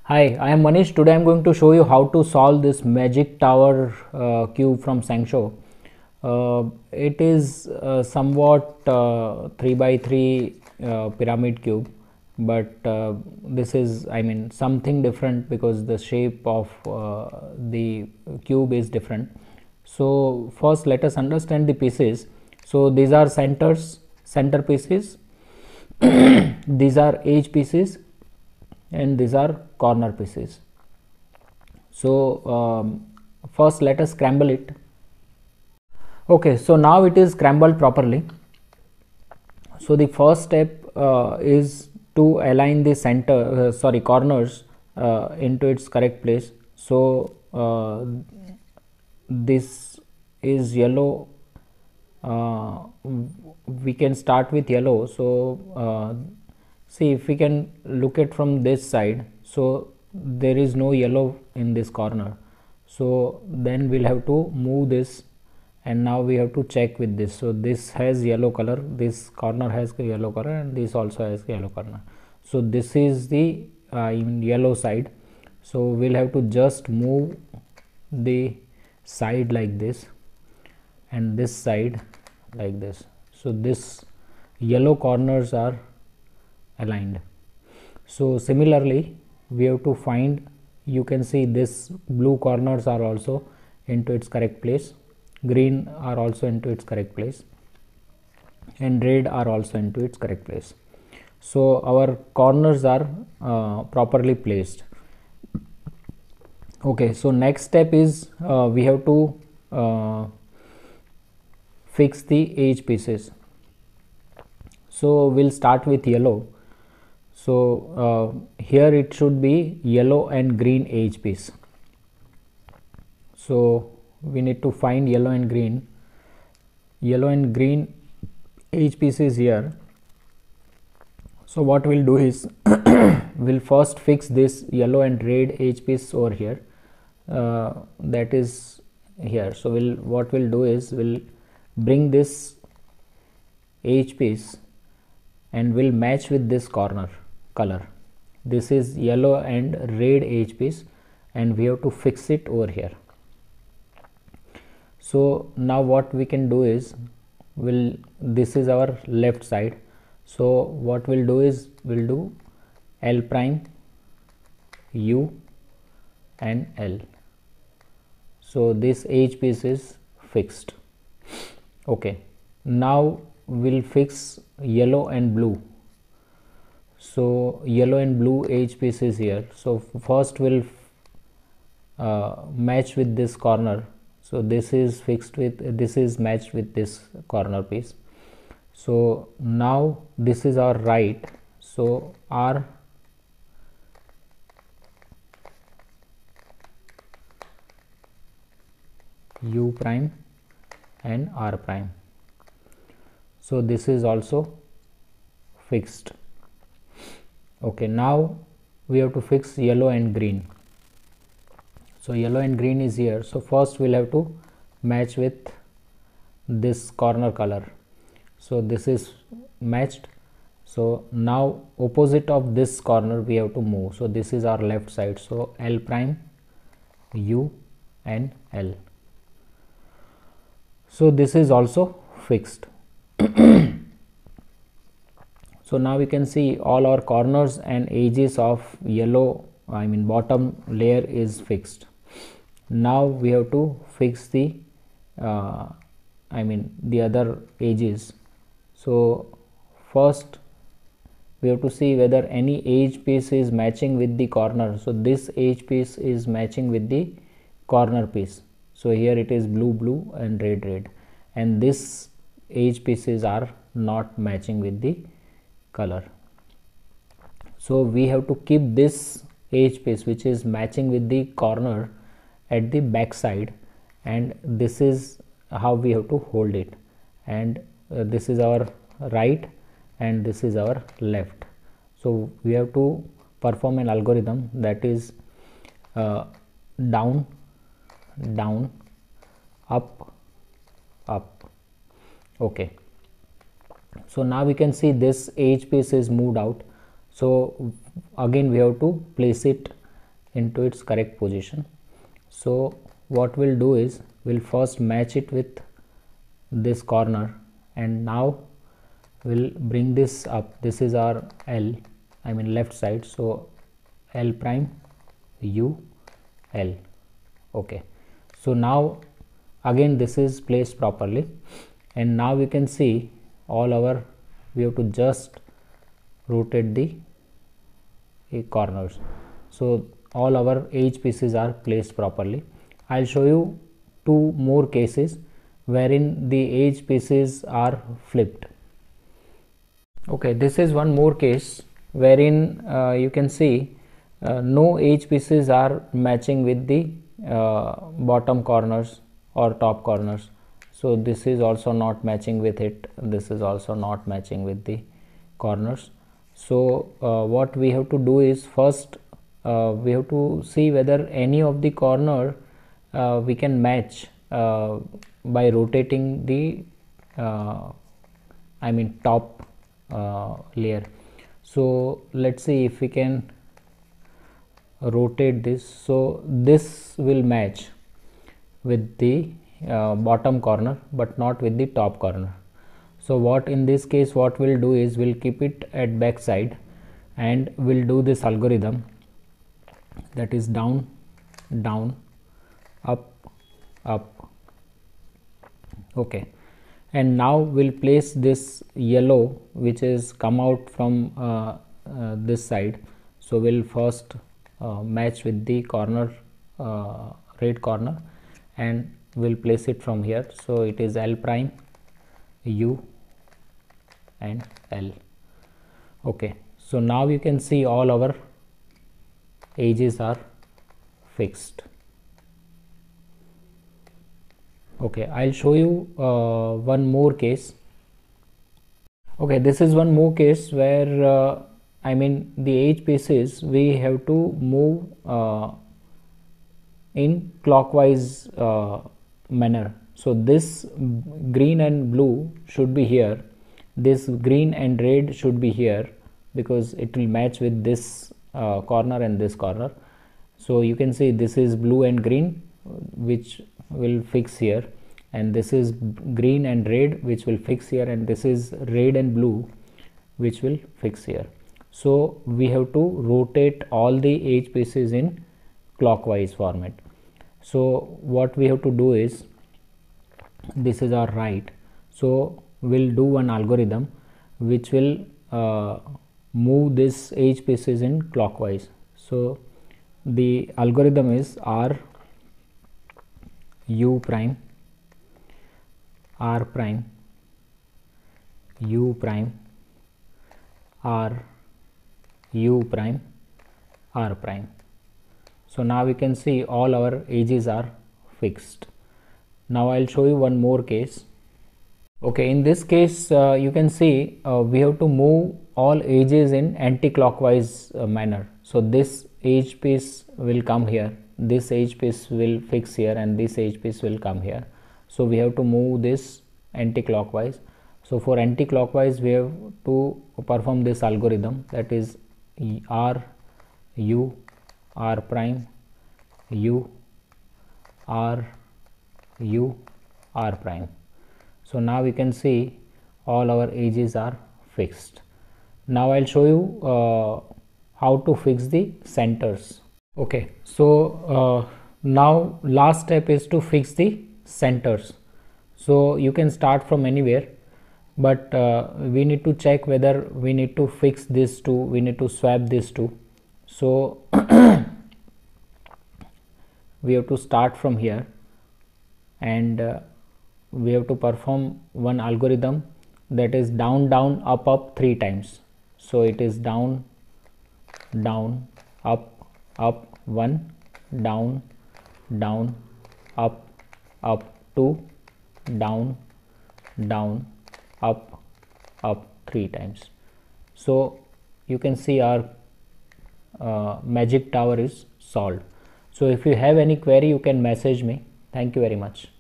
Hi, I am Manish. Today I am going to show you how to solve this magic tower cube from Sangsho. It is somewhat 3 by 3 pyramid cube, but this is, something different because the shape of the cube is different. So first let us understand the pieces. So these are center pieces. These are edge pieces, and these are corner pieces. So first let us scramble it. Okay, so now it is scrambled properly. So the first step is to align the corners into its correct place. So this is yellow. We can start with yellow. So see, if we can look at from this side, so there is no yellow in this corner. So then we'll have to move this, and now we have to check with this. So this has yellow color, this corner has yellow color, and this also has yellow corner. So this is the yellow side. So we'll have to just move the side like this, and this side like this. So this yellow corners are aligned. So similarly we have to find, you can see this blue corners are also into its correct place, green are also into its correct place, and red are also into its correct place. So our corners are properly placed. Okay, so next step is we have to fix the edge pieces. So we'll start with yellow. So here it should be yellow and green edge piece. So we need to find yellow and green. Yellow and green edge piece is here. So what we'll do is we'll first fix this yellow and red edge piece over here. That is here. So what we'll do is we'll bring this edge piece and we'll match with this corner color. This is yellow and red edge piece, and we have to fix it over here. So now what we can do is this is our left side. So what we'll do is we'll do L prime, U, and L. So this edge piece is fixed. Okay, now we'll fix yellow and blue. So yellow and blue edge piece is here. So first we'll match with this corner. So this is fixed with, this is matched with this corner piece. So now this is our right. So R U prime and R prime. So this is also fixed. Okay, now we have to fix yellow and green. So yellow and green is here. So first we'll have to match with this corner color. So this is matched. So now opposite of this corner we have to move. So this is our left side. So L prime, U, and L. So this is also fixed. So now we can see all our corners and edges of yellow, bottom layer is fixed. Now we have to fix the the other edges. So first we have to see whether any edge piece is matching with the corner. So this edge piece is matching with the corner piece. So here it is blue, blue, and red, red, and this edge pieces are not matching with the color. So we have to keep this edge piece which is matching with the corner at the back side, and this is how we have to hold it. And this is our right and this is our left. So we have to perform an algorithm, that is down, down, up, up. Okay, so now we can see this edge piece is moved out. So again we have to place it into its correct position. So what we'll do is we'll first match it with this corner, and now we'll bring this up. This is our L, I mean left side, so L prime U L. Okay, so now again this is placed properly, and now we can see all our, we have to just rotate the corners, so all our edge pieces are placed properly. I'll show you two more cases wherein the edge pieces are flipped. Okay, this is one more case wherein you can see no edge pieces are matching with the bottom corners or top corners. So this is also not matching with it, this is also not matching with the corners. So what we have to do is first we have to see whether any of the corner we can match by rotating the I mean top layer. So let's see if we can rotate this, so this will match with the bottom corner but not with the top corner. So what in this case what we'll do is we'll keep it at back side and we'll do this algorithm, that is down down up up. Okay, and now we'll place this yellow which is come out from this side. So we'll first match with the corner red corner and we'll place it from here. So it is L prime U and L. Okay, so now you can see all our edges are fixed. Okay, I'll show you one more case. Okay, this is one more case where I mean the edge pieces we have to move in clockwise manner. So this green and blue should be here, this green and red should be here, because it will match with this corner and this corner. So you can see this is blue and green which will fix here, and this is green and red which will fix here, and this is red and blue which will fix here. So we have to rotate all the edge pieces in clockwise format. So what we have to do is, this is our right, so we'll do one algorithm which will move this edge pieces in clockwise. So the algorithm is R U prime R prime U prime R U prime R prime. So now we can see all our edges are fixed. Now I'll show you one more case. Okay, in this case you can see we have to move all edges in anti-clockwise manner. So this edge piece will come here, this edge piece will fix here, and this edge piece will come here. So we have to move this anti-clockwise. So for anti-clockwise we have to perform this algorithm, that is R U R prime U R U R prime. So now we can see all our edges are fixed. Now I'll show you how to fix the centers. Okay, so now last step is to fix the centers. So you can start from anywhere, but we need to check whether we need to fix this two, we need to swap this two. So we have to start from here, and we have to perform one algorithm, that is down down up up 3 times. So it is down down up up 1, down down up up 2, down down up up 3 times. So you can see our magic tower is solved. So if you have any query you can message me. Thank you very much.